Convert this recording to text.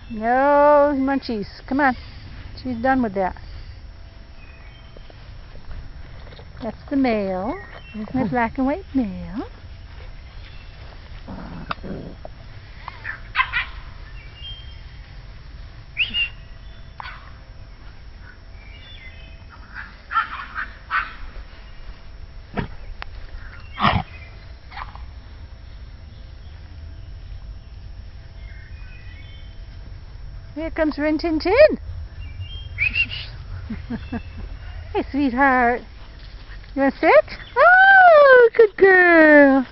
No munchies. Come on. She's done with that. That's the male. There's my black and white male. Here comes Rin Tin Tin. Hey, sweetheart. You want to sit? Oh, good girl.